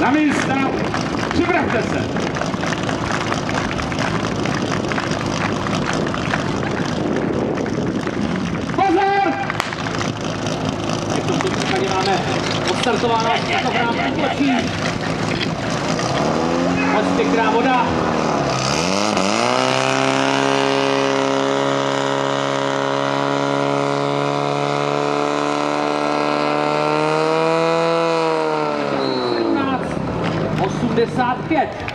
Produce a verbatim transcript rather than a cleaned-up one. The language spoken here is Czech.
Na místa, připravte se. Pozor! V tomto případě máme odstartováno startovná průtočí. Moc pěkná voda. osmdesát pět.